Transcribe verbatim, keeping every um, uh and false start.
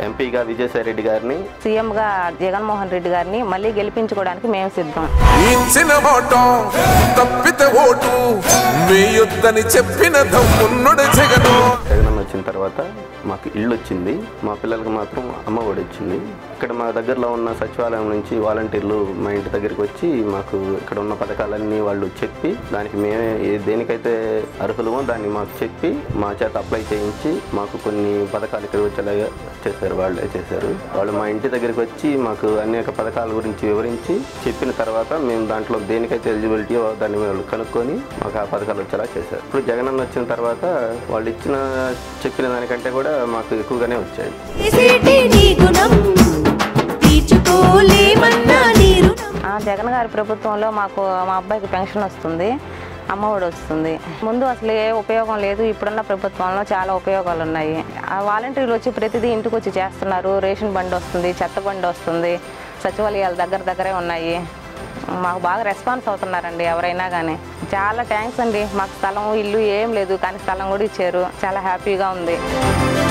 ఎంపీగా విజయసాయి రెడ్డి గారిని, సీఎంగా జగన్మోహన్ రెడ్డి గారిని మళ్ళీ గెలిపించుకోవడానికి మేము సిద్ధం. ఇచ్చిన ఓటు తప్పితే ఓటు వేయొద్దని చెప్పిన దమ్మున్నోడు జగను. జగన్ వచ్చిన తర్వాత మాకు ఇల్లు వచ్చింది, మా పిల్లలకి మాత్రం అమ్మ ఒడి వచ్చింది. ఇక్కడ మా దగ్గరలో ఉన్న సచివాలయం నుంచి వాలంటీర్లు మా ఇంటి దగ్గరికి వచ్చి మాకు ఇక్కడ ఉన్న పథకాలన్నీ వాళ్ళు చెప్పి దానికి మేమే దేనికైతే అర్హులమో దాన్ని మాకు చెప్పి మా చేత అప్లై చేయించి మాకు కొన్ని పథకాలు ఇక్కడ వచ్చేలాగా చేశారు. వాళ్ళే చేశారు. వాళ్ళు మా ఇంటి దగ్గరికి వచ్చి మాకు అనేక పథకాల గురించి వివరించి చెప్పిన తర్వాత మేము దాంట్లో దేనికైతే ఎలిజిబిలిటీయో దాన్ని వాళ్ళు కనుక్కొని మాకు ఆ పథకాలు వచ్చేలా చేశారు. ఇప్పుడు జగన్ అన్న వచ్చిన తర్వాత వాళ్ళు ఇచ్చిన చెప్పిన దానికంటే కూడా మాకు ఎక్కువగానే వచ్చాయి. జగన్ గారి ప్రభుత్వంలో మాకు మా అబ్బాయికి పెన్షన్ వస్తుంది, అమ్మఒడి వస్తుంది. ముందు అసలు ఏ ఉపయోగం లేదు, ఇప్పుడున్న ప్రభుత్వంలో చాలా ఉపయోగాలు ఉన్నాయి. ఆ వాలంటీర్లు వచ్చి ప్రతిదీ ఇంటికి వచ్చి చేస్తున్నారు. రేషన్ బండి వస్తుంది, చెత్త బండి వస్తుంది, సచివాలయాలు దగ్గర దగ్గరే ఉన్నాయి. మాకు బాగా రెస్పాన్స్ అవుతున్నారండి ఎవరైనా కానీ. చాలా థ్యాంక్స్ అండి. మాకు స్థలం ఇల్లు ఏం లేదు కానీ స్థలం కూడా ఇచ్చారు. చాలా హ్యాపీగా ఉంది.